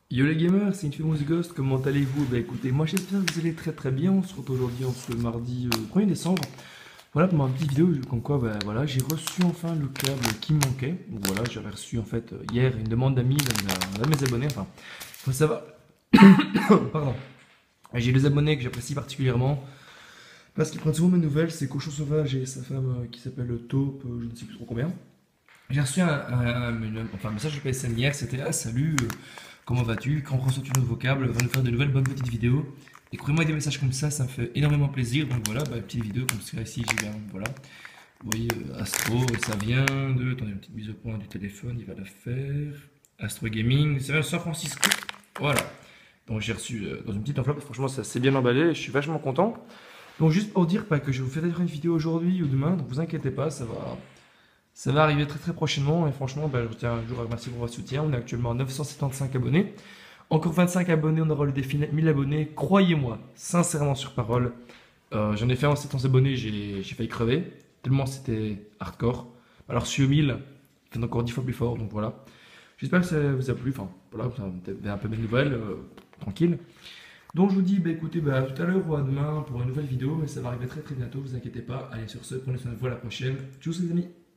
Yo les gamers, c'est Infamous Ghost, comment allez-vous? Bah écoutez, moi j'espère que vous allez très très bien. On se retrouve aujourd'hui en ce mardi 1er décembre. Voilà pour ma petite vidéo, comme quoi bah, voilà, j'ai reçu enfin le câble qui me manquait. Donc voilà, j'avais reçu en fait hier une demande d'amis d'un de mes abonnés. Enfin, faut savoir. Pardon. J'ai deux abonnés que j'apprécie particulièrement parce qu'ils prennent souvent mes nouvelles. C'est Cochon Sauvage et sa femme qui s'appelle Taupe, je ne sais plus trop combien. J'ai reçu un message de PSN hier, c'était ah salut, comment vas-tu? Quand reçois-tu nos vocables? Va nous faire de nouvelles bonnes petites vidéos. Et croyez-moi, des messages comme ça me fait énormément plaisir. Donc voilà, bah, petite vidéo comme ça ici, j'ai bien, voilà. Vous voyez, Astro, ça vient de. Attendez, une petite mise au point du téléphone, il va la faire. Astro Gaming, ça vient de San Francisco. Voilà. Donc j'ai reçu dans une petite enveloppe, franchement, ça s'est bien emballé, je suis vachement content. Donc juste pour dire pas que je vous fais d'ailleurs une vidéo aujourd'hui ou demain, donc vous inquiétez pas, ça va arriver très très prochainement et franchement, bah, je tiens un jour à remercier pour votre soutien. On est actuellement à 975 abonnés. Encore 25 abonnés, on aura le défi 1000 abonnés. Croyez-moi, sincèrement sur parole, j'en ai fait en 700 abonnés, j'ai failli crever, tellement c'était hardcore. Alors sur 1000, fait encore 10 fois plus fort, donc voilà. J'espère que ça vous a plu, enfin voilà, vous avez un peu mes nouvelles, tranquille. Donc je vous dis, bah, écoutez, bah, à tout à l'heure ou à demain pour une nouvelle vidéo, mais ça va arriver très très bientôt, vous inquiétez pas. Allez sur ce, prenez soin de vous, à la prochaine. Tchuss les amis.